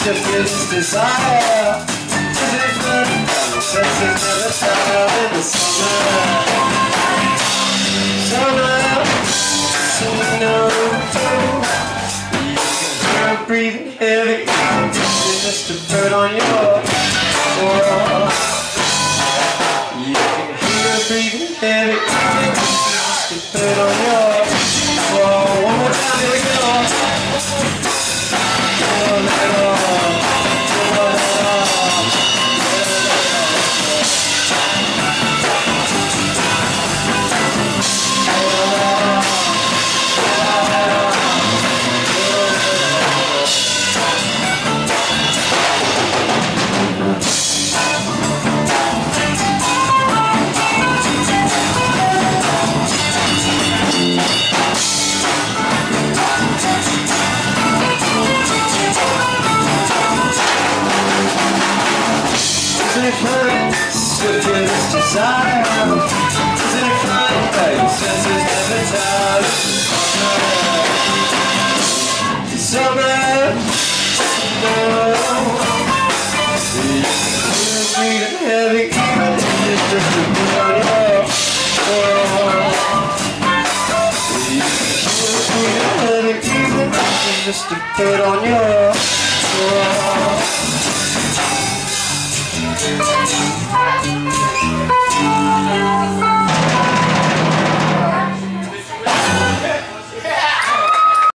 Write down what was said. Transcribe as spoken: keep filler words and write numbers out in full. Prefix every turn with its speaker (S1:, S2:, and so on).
S1: swiftest desire. Isn't it fun? The senses never stop in the summer. Summer, so you know you can hear her breathing heavy. It's just a bird on your wall. You can hear her breathing heavy. It's just a bird on your wall. One more time, here we go. Isn't it fun? Swiftest desire. Isn't it fun? Your senses never tire. Summer, no. You're breathing heavy, even if it's just a bit on your wall. You're breathing heavy, even if it's just a bit on your wall. Thank you.